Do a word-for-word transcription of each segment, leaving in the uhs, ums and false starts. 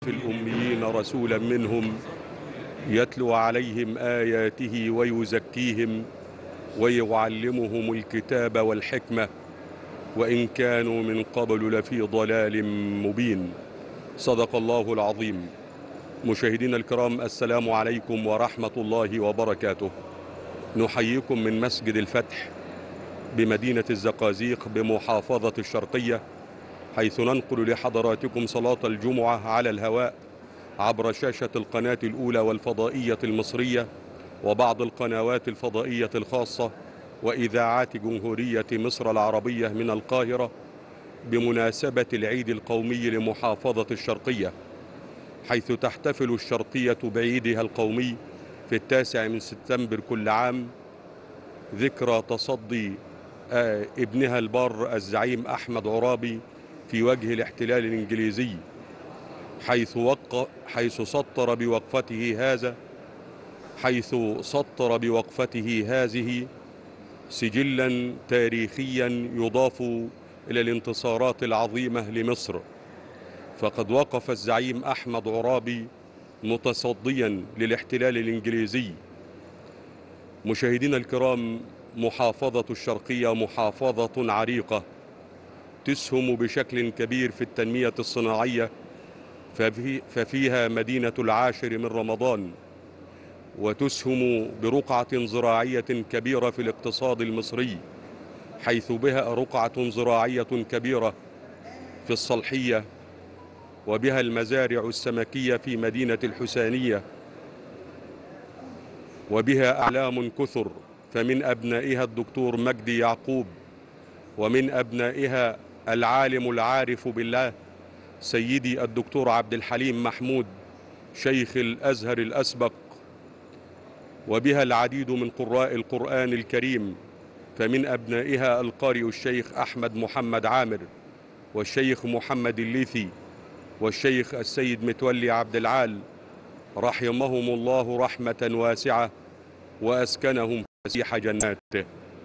في الأميين رسولا منهم يتلو عليهم آياته ويزكيهم ويعلمهم الكتاب والحكمة وإن كانوا من قبل لفي ضلال مبين. صدق الله العظيم. مشاهدينا الكرام، السلام عليكم ورحمة الله وبركاته. نحييكم من مسجد الفتح بمدينة الزقازيق بمحافظة الشرقية، حيث ننقل لحضراتكم صلاة الجمعة على الهواء عبر شاشة القناة الأولى والفضائية المصرية وبعض القنوات الفضائية الخاصة وإذاعات جمهورية مصر العربية من القاهرة بمناسبة العيد القومي لمحافظة الشرقية، حيث تحتفل الشرقية بعيدها القومي في التاسع من سبتمبر كل عام، ذكرى تصدي ابنها البار الزعيم أحمد عرابي في وجه الاحتلال الإنجليزي، حيث وق... حيث سطر بوقفته هذا حيث سطر بوقفته هذه سجلا تاريخيا يضاف إلى الانتصارات العظيمة لمصر. فقد وقف الزعيم أحمد عرابي متصديا للاحتلال الإنجليزي. مشاهدينا الكرام، محافظة الشرقية محافظة عريقة تسهم بشكل كبير في التنمية الصناعية، ففي ففيها مدينة العاشر من رمضان، وتسهم برقعة زراعية كبيرة في الاقتصاد المصري، حيث بها رقعة زراعية كبيرة في الصلحية، وبها المزارع السمكية في مدينة الحسانية، وبها أعلام كثر، فمن أبنائها الدكتور مجدي يعقوب، ومن أبنائها العالم العارف بالله سيدي الدكتور عبد الحليم محمود شيخ الأزهر الأسبق، وبها العديد من قراء القرآن الكريم، فمن أبنائها القارئ الشيخ أحمد محمد عامر، والشيخ محمد الليثي، والشيخ السيد متولي عبد العال، رحمهم الله رحمة واسعة وأسكنهم فسيح جناته.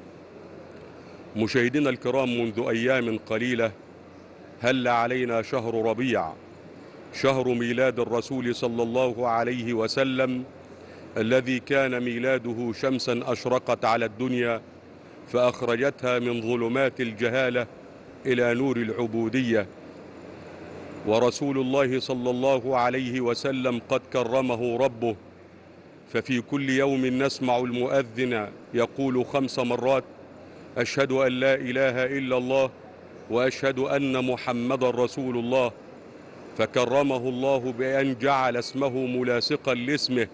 مشاهدينا الكرام، منذ أيام قليلة هل علينا شهر ربيع، شهر ميلاد الرسول صلى الله عليه وسلم، الذي كان ميلاده شمسا أشرقت على الدنيا فأخرجتها من ظلمات الجهالة إلى نور العبودية. ورسول الله صلى الله عليه وسلم قد كرمه ربه، ففي كل يوم نسمع المؤذن يقول خمس مرات: أشهد أن لا إله إلا الله وأشهد أن محمد رسول الله. فكرمه الله بأن جعل اسمه ملاصقا لاسمه.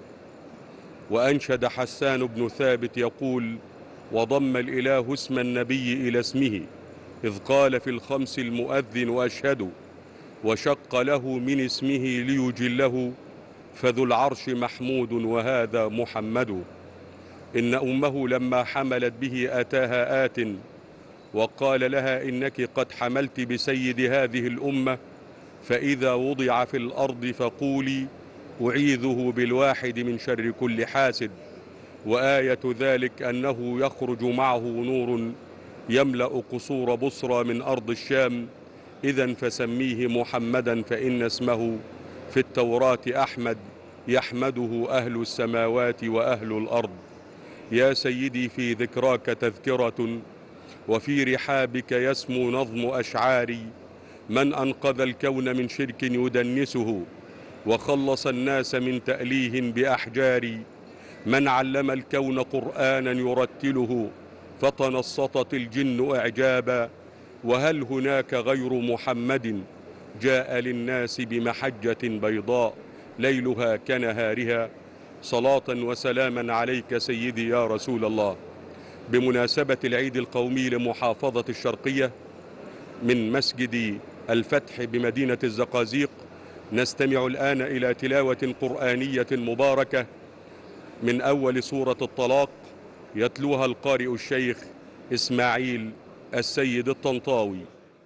وأنشد حسان بن ثابت يقول: وضم الإله اسم النبي إلى اسمه إذ قال في الخمس المؤذن أشهد، وشق له من اسمه ليجله، فذو العرش محمود وهذا محمد. إن أمه لما حملت به أتاها آت وقال لها: إنك قد حملت بسيد هذه الأمة، فإذا وضع في الأرض فقولي: أعيذه بالواحد من شر كل حاسد. وآية ذلك أنه يخرج معه نور يملأ قصور بصرى من أرض الشام. إذن فسميه محمدا، فإن اسمه في التوراة أحمد، يحمده أهل السماوات وأهل الأرض. يا سيدي، في ذكراك تذكرة، وفي رحابك يسمو نظم أشعاري. من أنقذ الكون من شرك يدنسه، وخلص الناس من تأليه بأحجاري. من علم الكون قرآنا يرتله، فتنصتت الجن إعجابا. وهل هناك غير محمد جاء للناس بمحجة بيضاء ليلها كنهارها؟ صلاة وسلاما عليك سيدي يا رسول الله. بمناسبة العيد القومي لمحافظة الشرقية، من مسجد الفتح بمدينة الزقازيق نستمع الآن إلى تلاوة قرآنية مباركة من أول سورة الطلاق، يتلوها القارئ الشيخ إسماعيل السيد الطنطاوي.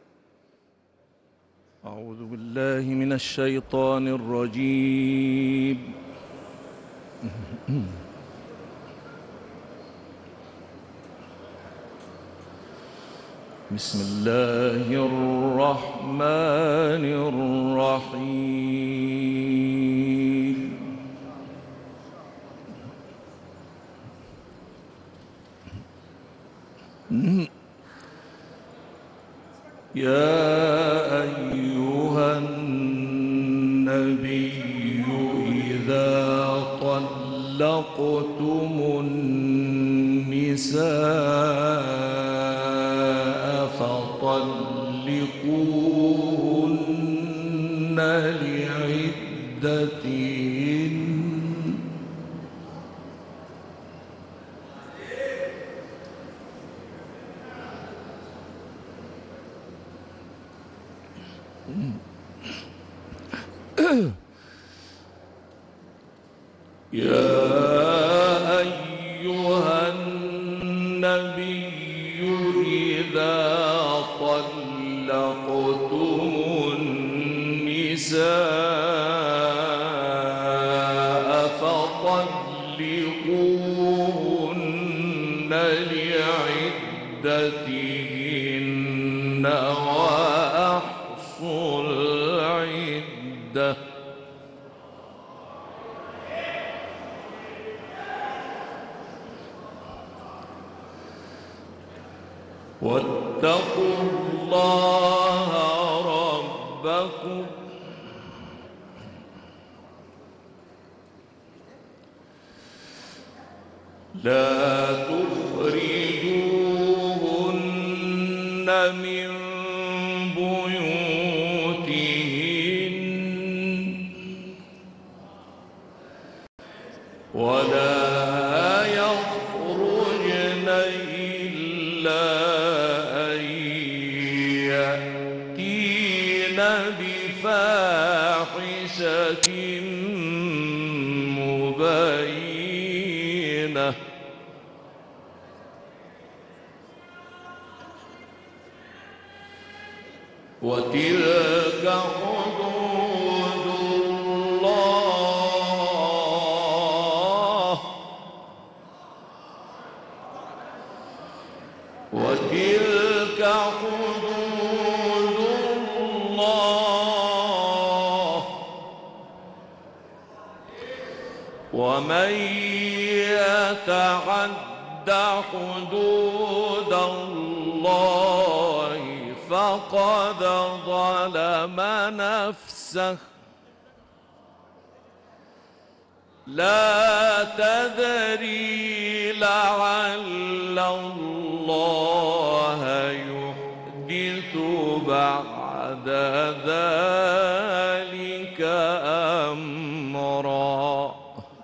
أعوذ بالله من الشيطان الرجيم. بسم الله الرحمن الرحيم. يا أيها النبي إذا طلقتم النساء فطلقوهن لعدتهن يا أيها النبي إذا طلقتم النساء فطلقوهن لعدتهن وأحصوا العدة واتقوا الله ربكم لا تخرجوهن من بيوتهن ولا يخرجن إلا أن يأتين بفاحشة مبينة وتلك حدود الله وتلك حدود الله ومن يتعد حدود الله فقد ظلم نفسه لا تدري لعل الله يحدث بعد ذلك أمرا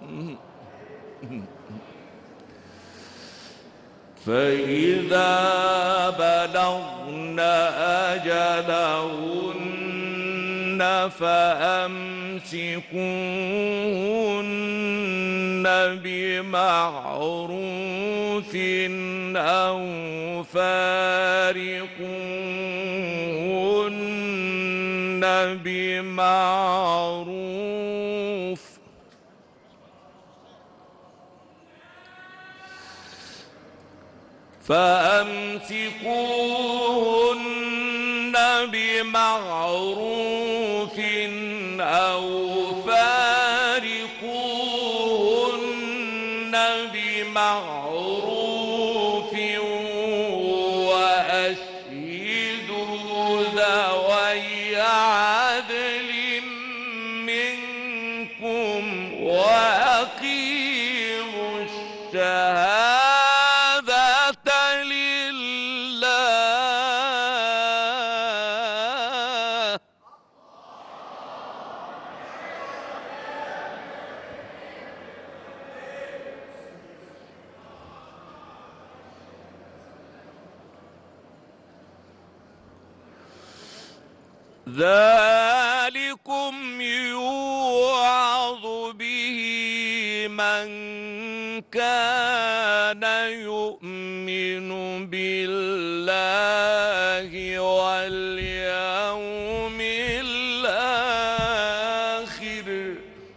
فإذا بلغن أجلهن فأمسكوهن بمعروف أو فارقوهن بمعروف فأمسكوهن بمعروف أو فارقوهن بمعروف وأشهدوا ذوي عدل منكم وأقيموا الشهادة ذلكم يوعظ به من كان يؤمن بالله واليوم الآخر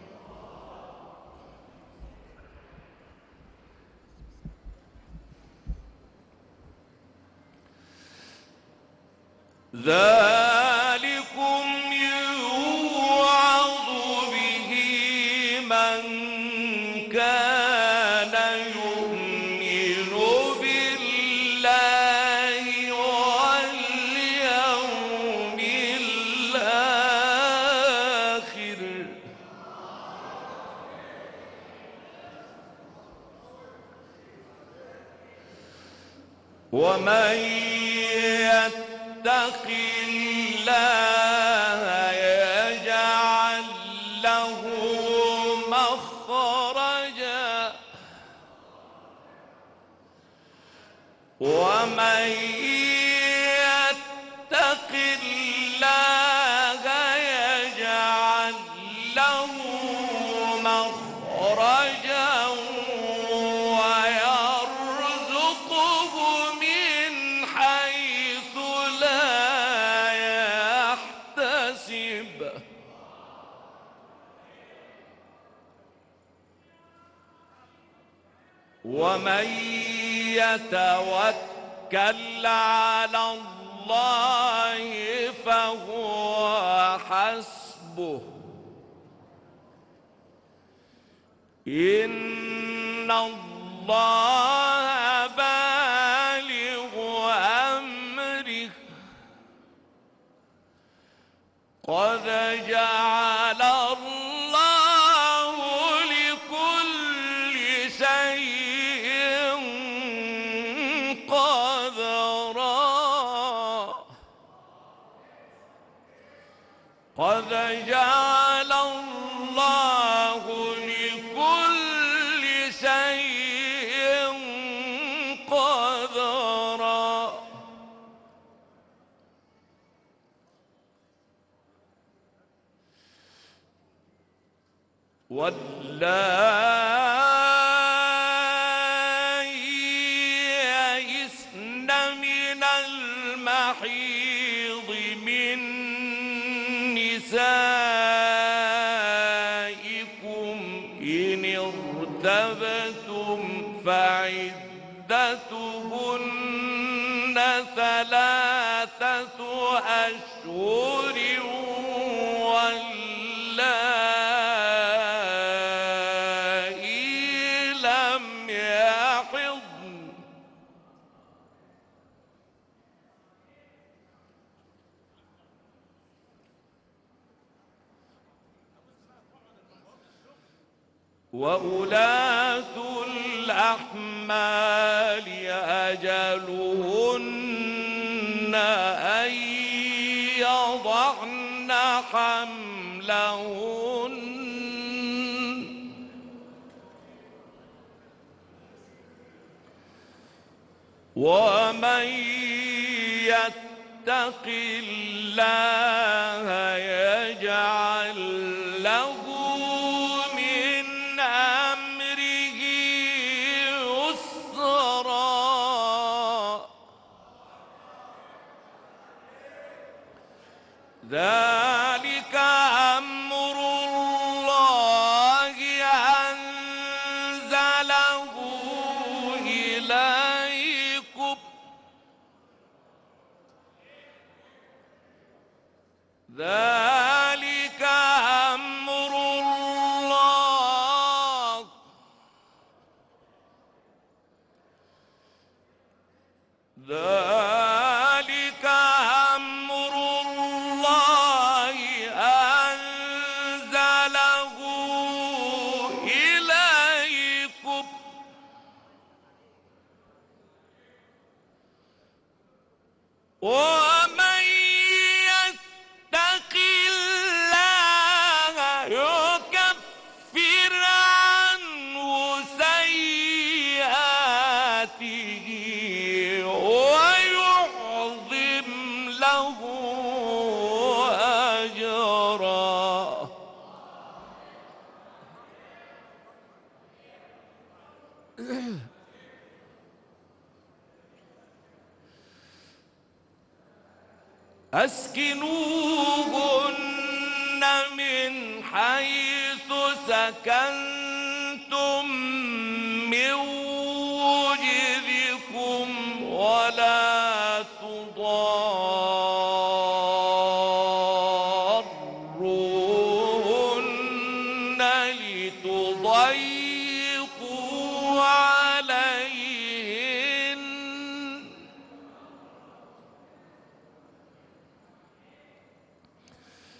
ذلكم يوعظ به من كان يؤمن بالله واليوم ومن يتق الله يجعل له مخرجا ومن يتق الله يجعل له مخرجا ويرزقه من حيث لا يحتسب ومن يتوكل على الله فهو حسبه إن الله بالغ أمره قد جعل الله لكل شيء قدرا قد جعل الله لكل شيء قدرا واللائي يئسن من المحيض من نسائكم إن ارتبتم فعدتهن ثلاثة أشهر واللائي لم يحضن وأولاة الأحمال أجلهن أن يضعن حملهن ومن يتق الله يجعل له من أمره يسرا ذلك أمر الله أنزله إليكم ذلك أمر الله ذلك أمر الله أنزله إليكم ومن يتق الله يكفر عنه سيئاته ويعظم له أجرا أسكنوهن من حيث سكنتم من وجدكم ولا تضاروهن لتضيقوا عليهن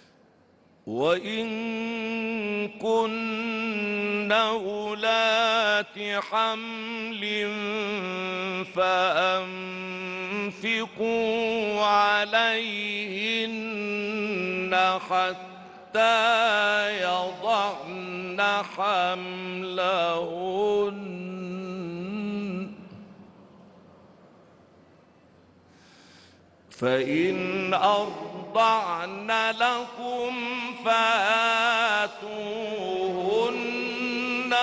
وإن كن أولاد أولات حمل فأنفقوا عليهن حتى يضعن حملهن فإن أرضعن لكم فآتوهن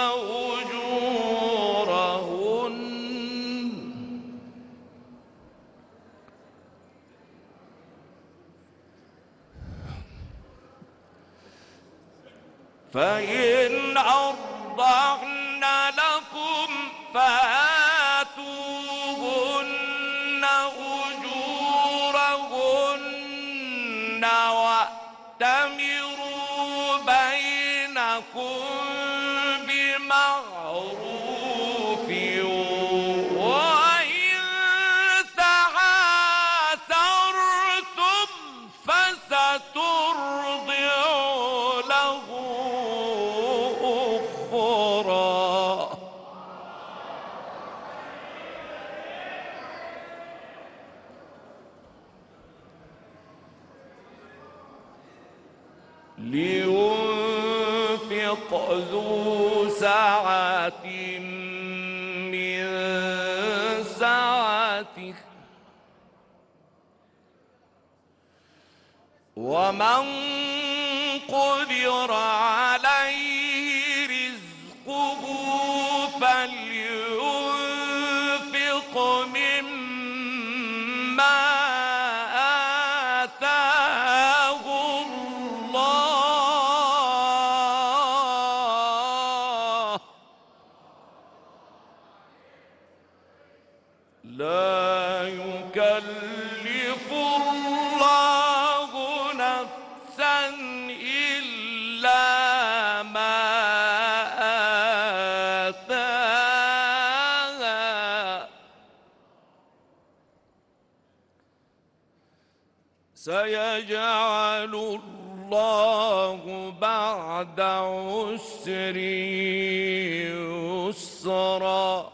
أجورهن فإن أرضعن لكم فآتوهن أجورهن وأتمروا بينكم بمعروف وإن تعاثرتم فسترضع له أخرى لينفق ذو سعة من سعته ومن قدر عليه رزقه فلينفق مما آتاه الله لا يكلف الله نفسا إلا ما آتاها سيجعل الله بعد عسر يسرا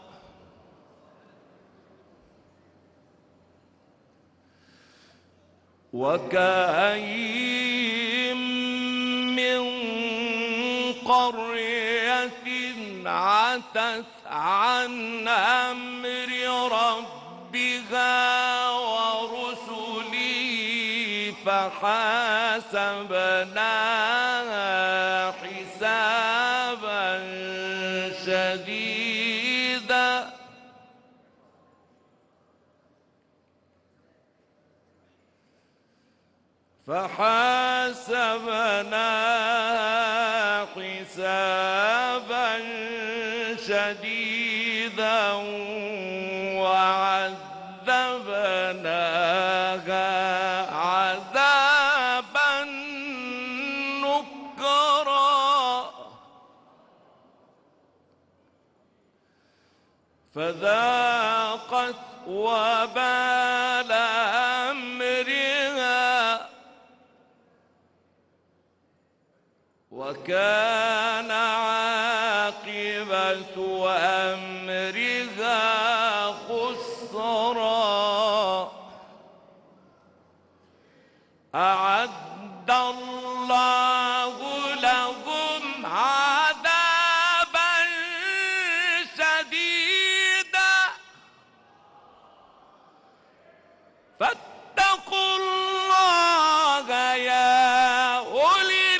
وكأين من قرية عتت عن أمر ربها ورسله فحاسبناها حسابا شديدا فحاسبناها حسابا شديدا وعذبناها عذابا نكرا فذاقت وبال أمرها وكان عاقبة أمرها خسرا أعد الله لهم عذابا شديدا فاتقوا الله يا أولي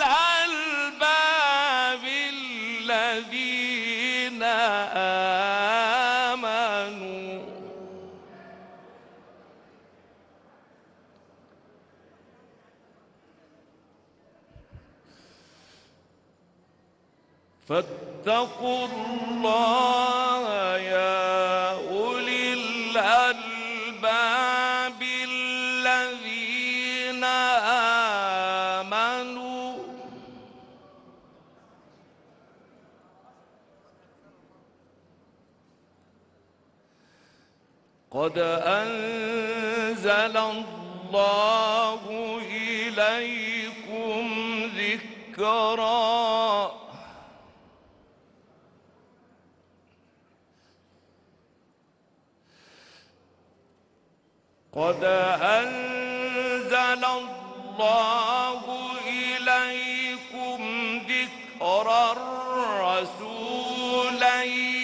الألباب الذين آمنوا فاتقوا الله يا أولي الألباب الذين آمنوا قد أنزل الله إليكم ذكرا قد أنزل الله إليكم ذكرا رسولا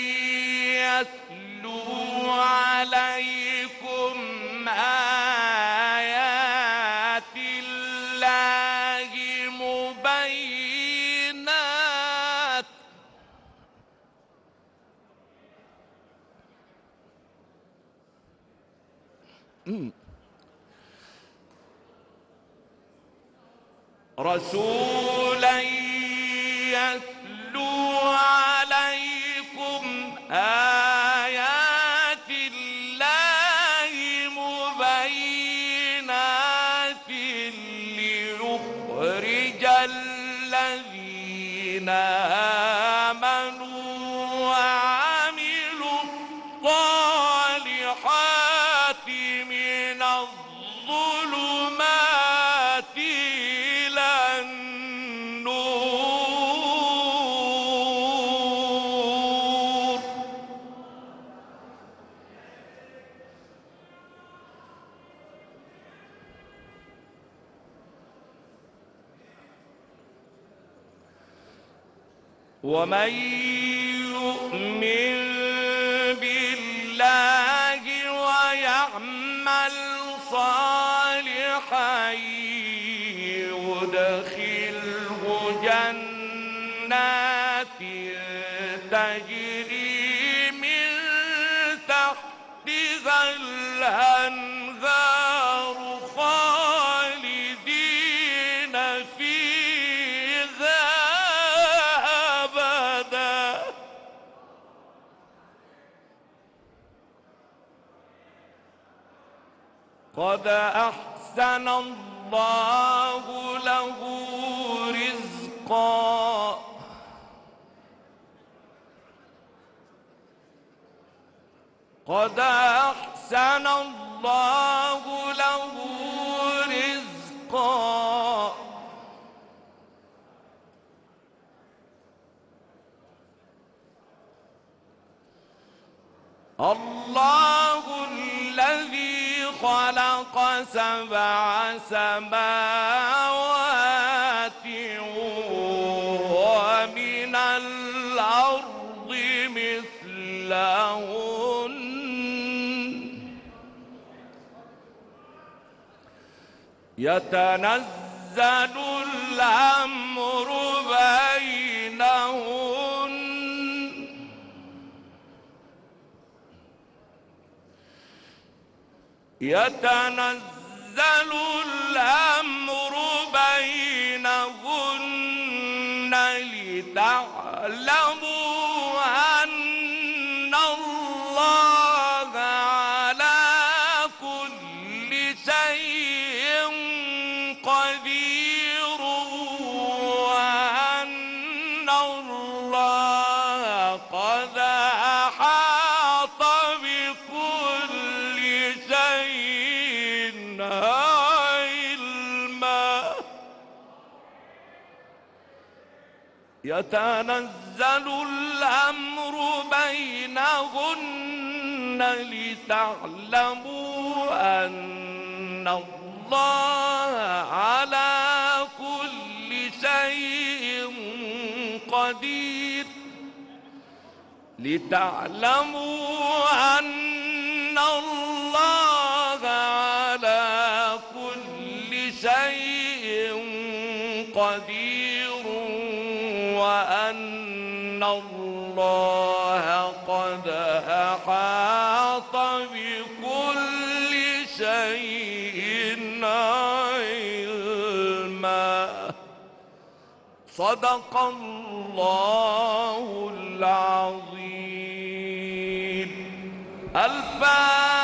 يتلو عليكم آيات الله مبينات رسولا يتلو عليكم آيات الله مبينات ليخرج الذين آمنوا وعملوا الصالحات من الظلمات إلى النور. ومن يؤمن بالله ويعمل صالحا يدخله جنات تجري من تحتها الأنهار خالدين فيها أبدا. قد أحسن الله له رزقا قد أحسن الله له رزقا الله الذي خلق سبع سماوات ومن الأرض مثلهن يتنزل الأمر بينهن يتنزل الأمر بينهن لتعلموا أن الله على كل شيء قدير وأن الله قد أحاط بكل شيء علما. يتنزل الأمر بينهن لتعلموا أن الله على كل شيء قدير لتعلموا أن الله على كل شيء قدير وأن الله قد أحاط بكل شيء علما. صدق الله العظيم. الفاتحة.